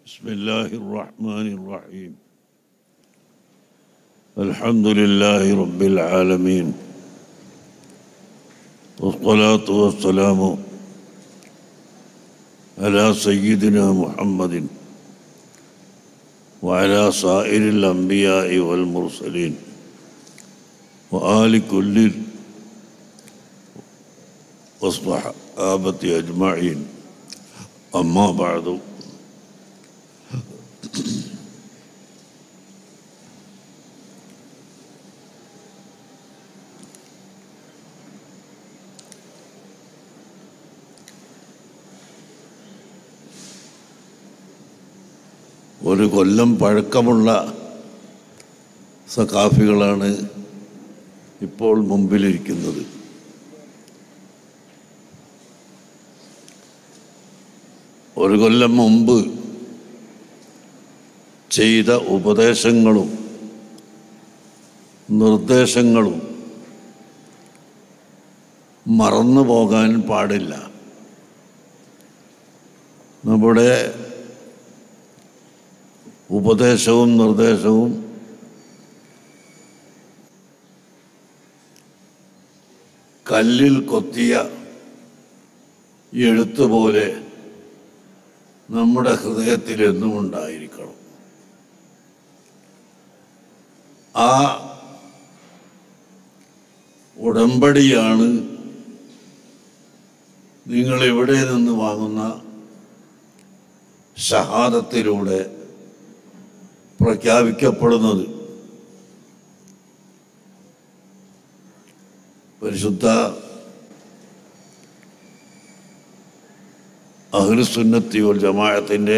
بسم الله الرحمن الرحيم. الحمد لله رب العالمين، والصلاة والسلام على سيدنا محمد وعلى سائر الأنبياء والمرسلين وآل كل والصحابة أجمعين. أما بعد، ഒരു കൊല്ലം പഴക്കമുള്ള സഖാഫികളാണ് ഇപ്പോൾ മുമ്പിലിരിക്കുന്നത്. ഒരു കൊല്ലം മുമ്പ് ചെയ്ത ഉപദേശങ്ങളും നിർദ്ദേശങ്ങളും മറന്നു പോകാൻ പാടില്ല. നമ്മുടെ ഉപദേശവും നിർദ്ദേശവും കല്ലിൽ കൊത്തിയ എഴുത്തുപോലെ നമ്മുടെ ഹൃദയത്തിൽ എന്നും ഉണ്ടായിരിക്കണം. ആ ഉടമ്പടിയാണ് നിങ്ങൾ ഇവിടെ നിന്ന് വാങ്ങുന്ന ഷഹാദത്തിലൂടെ പ്രഖ്യാപിക്കപ്പെടുന്നത്. പരിശുദ്ധ അഹ്ലുസുന്നത്തി വൽ ജമാഅത്തിൻ്റെ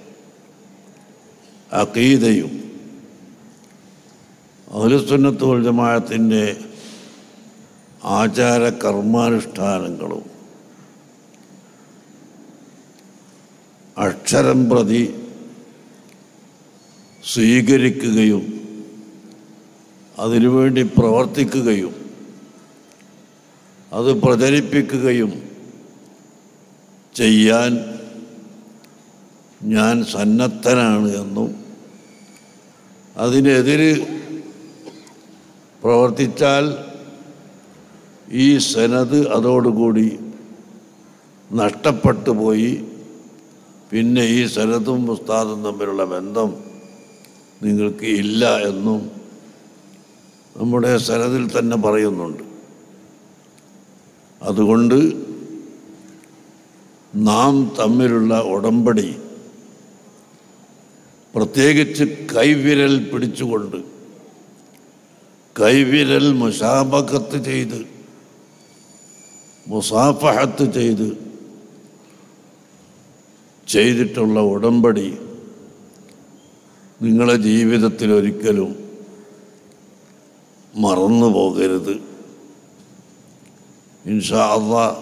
അഖീദയും അഹ്ലുസുന്നത്ത് വൽ ജമാഅത്തിൻ്റെ ആചാര കർമാനുഷ്ഠാനങ്ങളും അക്ഷരം പ്രതി സ്വീകരിക്കുകയും അതിനുവേണ്ടി പ്രവർത്തിക്കുകയും അത് പ്രചരിപ്പിക്കുകയും ചെയ്യാൻ ഞാൻ സന്നദ്ധനാണ് എന്നും അതിനെതിരെ പ്രവർത്തിച്ചാൽ ഈ സനദ് അതോടുകൂടി നഷ്ടപ്പെട്ടു പോയി, പിന്നെ ഈ സനദും ഉസ്താദും തമ്മിലുള്ള ബന്ധം നിങ്ങൾക്ക് ഇല്ല എന്നും നമ്മുടെ സനദിൽ തന്നെ പറയുന്നുണ്ട്. അതുകൊണ്ട് നാം തമ്മിലുള്ള ഉടമ്പടി പ്രത്യേകിച്ച് കൈവിരൽ പിടിച്ചുകൊണ്ട് കൈവിരൽ മുശാബഖത്ത് ചെയ്ത് മുസാഫഹത്ത് ചെയ്തിട്ടുള്ള ഉടമ്പടി നിങ്ങളുടെ ജീവിതത്തിൽ ഒരിക്കലും മറന്നു പോകരുത്. ഇൻഷാ അല്ലാഹ്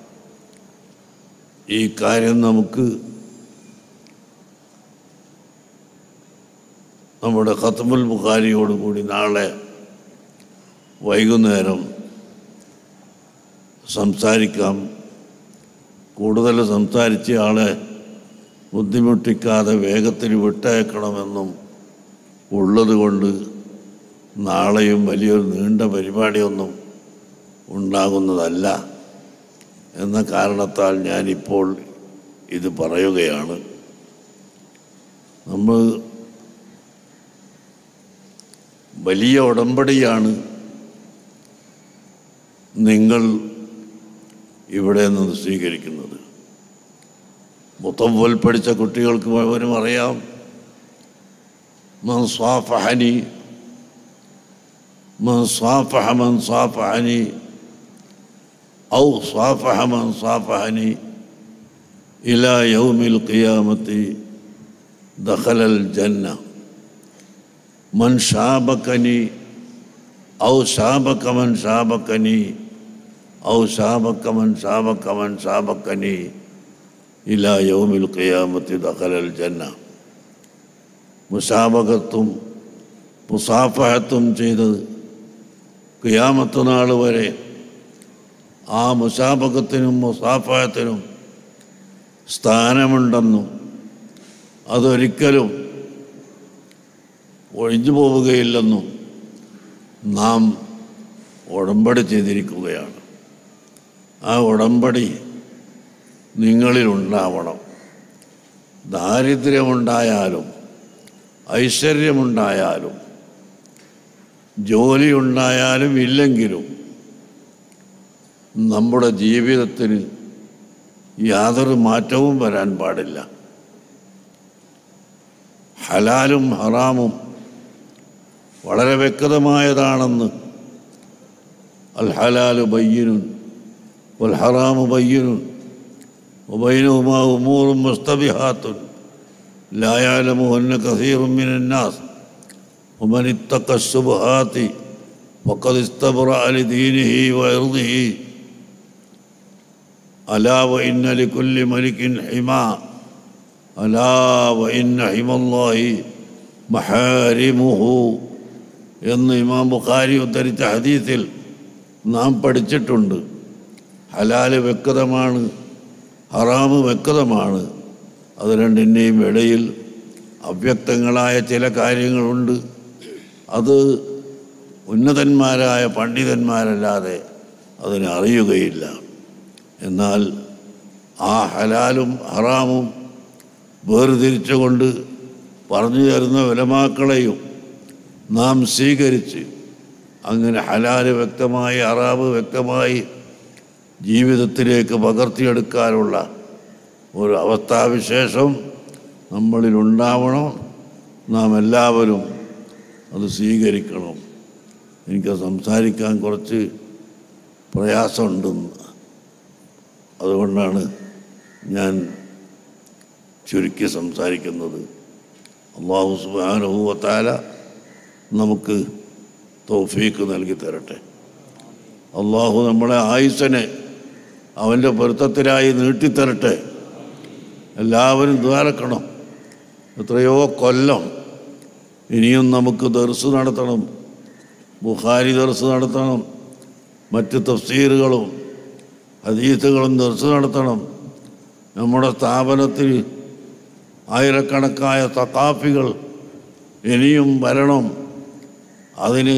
ഈ കാര്യം നമുക്ക് നമ്മുടെ ഖത്മുൽ ബുഖാരിയോടുകൂടി നാളെ വൈകുന്നേരം സംസാരിക്കാം. കൂടുതൽ സംസാരിച്ച ആളെ ബുദ്ധിമുട്ടിക്കാതെ വേഗത്തിൽ വിട്ടയക്കണമെന്നും ഉള്ളതുകൊണ്ട് നാളെയും വലിയൊരു നീണ്ട പരിപാടിയൊന്നും ഉണ്ടാകുന്നതല്ല എന്ന കാരണത്താൽ ഞാനിപ്പോൾ ഇത് പറയുകയാണ്. നമ്മൾ വലിയ ഉടമ്പടിയാണ് നിങ്ങൾ ഇവിടെ നിന്ന് സ്വീകരിക്കുന്നത്. മുത്തവ്വൽ പഠിച്ച കുട്ടികൾക്ക് മുഴുവനും അറിയാം. മൻ സാഫഹനി ഔ സാഫഹ മൻ സാഫഹനി ഇലാ യൗമിൽ ഖിയാമത്തി ദഖലൽ ജന്ന. മൻ ശാബകനി ഔ ശാബക മൻ ശാബകനി ഔ ശാബക മൻ ശാബകനി ഇലാ യൗമിൽ ഖിയാമത്തി ദഖലൽ ജന്ന. മുസാബകത്തും മുസാഫഹത്തും ചെയ്തത് ഖിയാമത്ത് നാൾ വരെ ആ മുസാബകത്തിനും മുസാഫഹത്തിനും സ്ഥാനമുണ്ടെന്നും അതൊരിക്കലും ഒഴിഞ്ഞു പോവുകയില്ലെന്നും നാം ഉടമ്പടി ചെയ്തിരിക്കുകയാണ്. ആ ഉടമ്പടി നിങ്ങളിലുണ്ടാവണം. ദാരിദ്ര്യമുണ്ടായാലും ഐശ്വര്യമുണ്ടായാലും ജോലിയുണ്ടായാലും ഇല്ലെങ്കിലും നമ്മുടെ ജീവിതത്തിന് യാതൊരു മാറ്റവും വരാൻ പാടില്ല. ഹലാലും ഹറാമും വളരെ വ്യക്തമായതാണെന്ന് അൽ ഹലാലു ബയ്യിനുൻ വൽ ഹറാമു ബയ്യിനുൻ വബൈനഹുമാ ഉമൂറുൻ മുസ്തബിഹാത്തുൻ ലാ യഅലമുഹുന്ന കസീറുൻ മിനൻ നാസ് വമൻ ഇത്തഖ അശ്ശുബഹാത്തി ഫഖദ് ഇസ്തബ്റഅ ലിദീനിഹി വഇർദിഹി അലാ വഇന്ന ലികുല്ലി മലികിൻ ഹിമാ അലാ വഇന്ന ഹിമല്ലാഹി മഹാരിമുഹു എന്ന് ഇമാം ബുഖാരി ഉദ്ധരിച്ച ഹദീസിൽ നാം പഠിച്ചിട്ടുണ്ട്. ഹലാല് വ്യക്തമാണ്, ഹറാമ് വ്യക്തമാണ്. അത് രണ്ടിൻ്റെയും ഇടയിൽ അവ്യക്തങ്ങളായ ചില കാര്യങ്ങളുണ്ട്. അത് ഉന്നതന്മാരായ പണ്ഡിതന്മാരല്ലാതെ അതിനെ അറിയുകയില്ല. എന്നാൽ ആ ഹലാലും ഹറാമും വേർതിരിച്ചുകൊണ്ട് പറഞ്ഞു തരുന്ന ഉലമാക്കളെയും നാം സ്വീകരിച്ച് അങ്ങനെ ഹലാല് വ്യക്തമായി ഹറാമ് വ്യക്തമായി ജീവിതത്തിലേക്ക് പകർത്തിയെടുക്കാനുള്ള ഒരു അവസ്ഥാവിശേഷം നമ്മളിലുണ്ടാവണം. നാം എല്ലാവരും അത് സ്വീകരിക്കണം. എനിക്ക് സംസാരിക്കാൻ കുറച്ച് പ്രയാസമുണ്ടെന്ന്, അതുകൊണ്ടാണ് ഞാൻ ചുരുക്കി സംസാരിക്കുന്നത്. അല്ലാഹു സുബ്ഹാനഹു വ തആല നമുക്ക് തൗഫീഖ് നൽകി തരട്ടെ. അല്ലാഹു നമ്മളെ ആയുസ്സിനെ അവൻ്റെ പൊരുത്തത്തിലായി നീട്ടിത്തരട്ടെ. എല്ലാവരും ദ്വാരക്കണം. എത്രയോ കൊല്ലം ഇനിയും നമുക്ക് ദർസ് നടത്തണം, ബുഖാരി ദർസ് നടത്തണം, മറ്റ് തഫ്സീറുകളും ഹദീസുകളും ദർസ് നടത്തണം. നമ്മുടെ സ്ഥാപനത്തിൽ ആയിരക്കണക്കായ തഖാഫികൾ ഇനിയും വരണം. അതിന്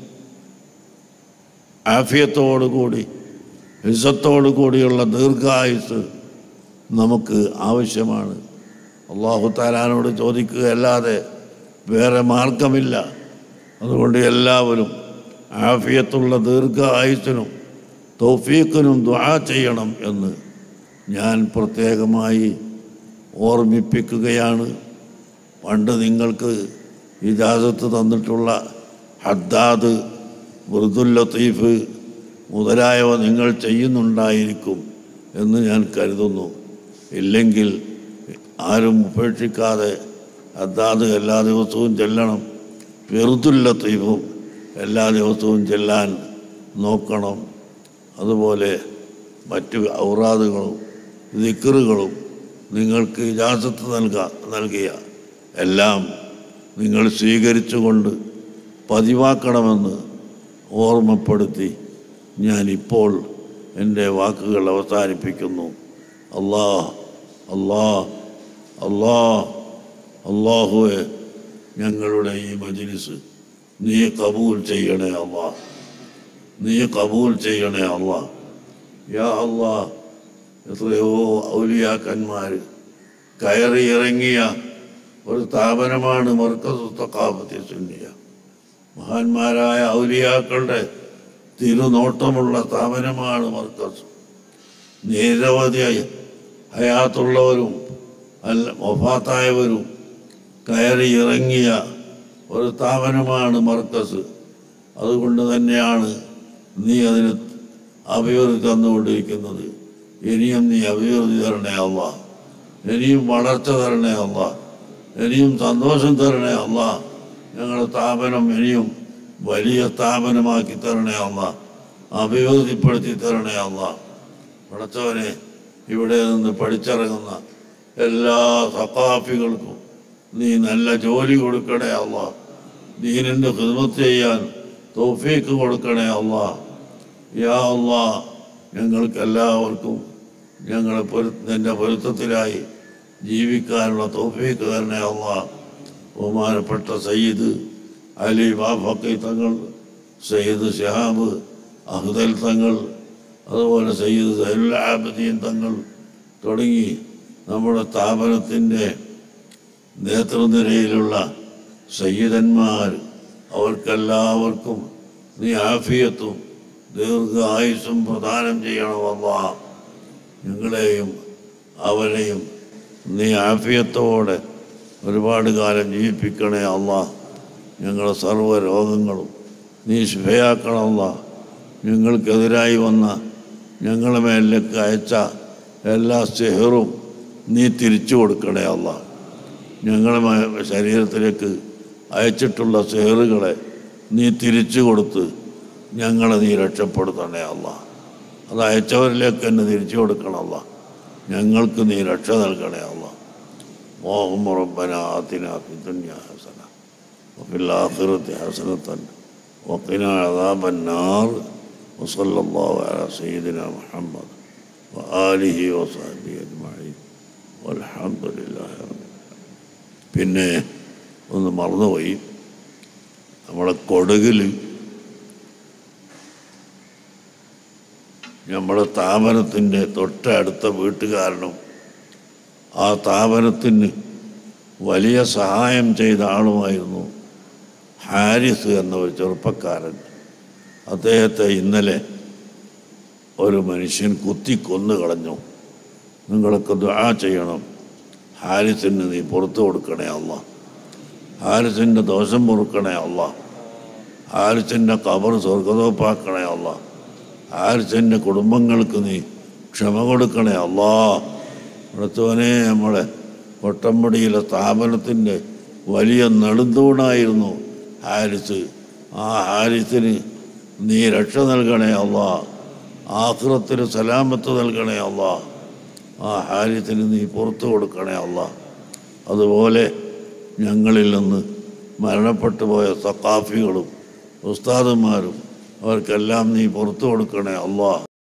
ആഫിയത്തോടുകൂടി ഇസ്സത്തോടു കൂടിയുള്ള ദീർഘായുസ് നമുക്ക് ആവശ്യമാണ്. അല്ലാഹു തആലയോട് ചോദിക്കുകയല്ലാതെ വേറെ മാർഗമില്ല. അതുകൊണ്ട് എല്ലാവരും ആഫിയത്തുള്ള ദീർഘായുസ്സിനും തൗഫീഖിനും ദുആ ചെയ്യണം എന്ന് ഞാൻ പ്രത്യേകമായി ഓർമ്മിപ്പിക്കുകയാണ്. പണ്ട് നിങ്ങൾക്ക് ഇജാസത്ത് തന്നിട്ടുള്ള ഹദ്ദാദ്, ബുർദുൽ ലത്തീഫ് മുതലായവ നിങ്ങൾ ചെയ്യുന്നുണ്ടായിരിക്കും എന്ന് ഞാൻ കരുതുന്നു. ഇല്ലെങ്കിൽ ആരും ഉപേക്ഷിക്കാതെ ഹദ്ദാദ് എല്ലാ ദിവസവും ചെല്ലണം, ബുർദുൽ ലത്തീഫും എല്ലാ ദിവസവും ചെല്ലാൻ നോക്കണം. അതുപോലെ മറ്റു ഔറാദുകളും ദിക്റുകളും നിങ്ങൾക്ക് ഇജാസത്ത് നൽകിയ എല്ലാം നിങ്ങൾ സ്വീകരിച്ചുകൊണ്ട് പതിവാക്കണമെന്ന് ഓർമ്മപ്പെടുത്തി ഞാനിപ്പോൾ എൻ്റെ വാക്കുകൾ അവസാനിപ്പിക്കുന്നു. അല്ലാഹുവേ, ഞങ്ങളുടെ ഈ മജ്ലിസ് നീ കബൂൽ ചെയ്യണേ അല്ലാ, നീ കബൂൽ ചെയ്യണേ അല്ലാ. യാ അല്ലാ, എത്രയോ ഔലിയാക്കന്മാർ കയറി ഇറങ്ങിയ ഒരു സ്ഥാപനമാണ് മർക്കസ് തഖാഫത്തി സുന്നിയ. മഹാന്മാരായ ഔലിയാക്കളുടെ തിരുനോട്ടമുള്ള സ്ഥാപനമാണ് മർക്കസ്. നിരവധി ഹയാത്തുള്ളവരും വഫാത്തായവരും കയറി ഇറങ്ങിയ ഒരു സ്ഥാപനമാണ് മർക്കസ്. അതുകൊണ്ട് തന്നെയാണ് നീ അതിന് അഭിവൃദ്ധി തന്നുകൊണ്ടിരിക്കുന്നത്. ഇനിയും നീ അഭിവൃദ്ധി തരണേ അല്ലാ, ഇനിയും വളർച്ച തരണേ അല്ലാ, ഇനിയും സന്തോഷം തരണേ അല്ലാ. ഞങ്ങളുടെ സ്ഥാപനം ഇനിയും വലിയ സ്ഥാപനമാക്കി തരണേ അല്ലാ, അഭിവൃദ്ധിപ്പെടുത്തി തരണേ അല്ലാ. പടച്ചവനെ, ഇവിടെ നിന്ന് പഠിച്ചിറങ്ങുന്ന എല്ലാ സഖാഫികൾക്കും നീ നല്ല ജോലി കൊടുക്കണേ അല്ലാ, ദീനിൻ്റെ ഖിദ്മത്ത് ചെയ്യാൻ തൗഫീഖ് കൊടുക്കണേ അല്ലാ. യാ അല്ലാ, ഞങ്ങൾക്കെല്ലാവർക്കും നിൻ്റെ പൊരുത്തത്തിലായി ജീവിക്കാനുള്ള തൗഫീഖ് തരണേ അല്ലാഹ്. ബഹുമാനപ്പെട്ട സയ്യിദ് അലി ബാഫക്കി തങ്ങൾ, സയ്യിദ് ശിഹാബ് അഹ്ദൽ തങ്ങൾ, അതുപോലെ സയ്യിദ് സൈനുൽ ആബിദീൻ തങ്ങൾ തുടങ്ങി നമ്മുടെ സ്ഥാപനത്തിൻ്റെ നേതൃനിരയിലുള്ള സയ്യിദന്മാർ, അവർക്കെല്ലാവർക്കും നീ ആഫിയത്തും ദീർഘായുസ്സും പ്രദാനം ചെയ്യണമല്ലാ. ഞങ്ങളെയും അവരെയും നീ ആഫിയത്തോടെ ഒരുപാട് കാലം ജീവിപ്പിക്കണേ അല്ലാ. ഞങ്ങളുടെ സർവ്വ രോഗങ്ങളും നീ ശിഫയാക്കണമല്ല. ഞങ്ങൾക്കെതിരായി വന്ന ഞങ്ങളുടെ മേലിലേക്ക് അയച്ച എല്ലാ സിഹറും നീ തിരിച്ചു കൊടുക്കണേ അല്ല. ഞങ്ങളുടെ ശരീരത്തിലേക്ക് അയച്ചിട്ടുള്ള സിഹറുകളെ നീ തിരിച്ചു കൊടുത്ത് ഞങ്ങളെ നീ രക്ഷപ്പെടുത്തണേ അല്ല. അത് അയച്ചവരിലേക്ക് തന്നെ തിരിച്ചു കൊടുക്കണമല്ല. ഞങ്ങൾക്ക് നീ രക്ഷ നൽകണേ അല്ല. اللهم ربنا آتنا في الدنيا حسنة وفي الآخرة حسنة وقنا عذاب النار وصلى الله على سيدنا محمد وآله وصحبه أجمعين والحمد لله رب العالمين. പിന്നെ ഒന്ന് മറന്നുപോയി, നമ്മളെ കൊടകിൽ നമ്മുടെ സ്ഥാപനത്തിൻ്റെ തൊട്ടടുത്ത വീട്ടുകാരനും ആ സ്ഥാപനത്തിന് വലിയ സഹായം ചെയ്ത ആളുമായിരുന്നു ഹാരിസ് എന്ന ഒരു ചെറുപ്പക്കാരൻ. അദ്ദേഹത്തെ ഇന്നലെ ഒരു മനുഷ്യൻ കുത്തിക്കൊന്നു കളഞ്ഞു. നിങ്ങളൊക്കെ ദുആ ചെയ്യണം. ഹാരിസിന് നീ പുറത്തു കൊടുക്കണേ അല്ല. ഹാരിസിൻ്റെ ദോഷം പൊറുക്കണേ അല്ല. ഹാരിസിൻ്റെ ഖബർ സ്വർഗതോപ്പാക്കണേ അല്ല. ഹാരിസിൻ്റെ കുടുംബങ്ങൾക്ക് നീ ക്ഷമ കൊടുക്കണേ അല്ലാ. അടുത്തവനെ നമ്മളെ കൊട്ടമ്പടിയിലെ സ്ഥാപനത്തിൻ്റെ വലിയ നെടുന്തൂണായിരുന്നു ഹാരിസ്. ആ ഹാരിസിന് നീ രക്ഷ നൽകണേ അല്ലാ. ആഖിറത്തിന് സലാമത്ത് നൽകണേ അല്ലാ. ആ ഹാരിസിന് നീ പുറത്തു കൊടുക്കണേ അല്ലാ. അതുപോലെ ഞങ്ങളിൽ നിന്ന് മരണപ്പെട്ടു പോയ സഖാഫികളും ഉസ്താദന്മാരും അവർക്കെല്ലാം നീ പുറത്തു കൊടുക്കണേ അല്ലാ.